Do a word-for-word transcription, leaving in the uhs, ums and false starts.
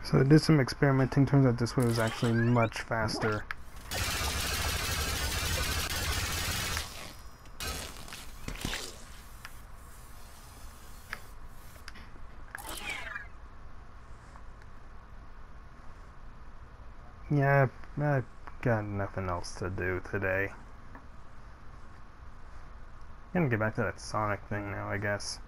So I did some experimenting, turns out this way was actually much faster. Yeah, I've got nothing else to do today. Gonna get back to that Sonic thing now, I guess.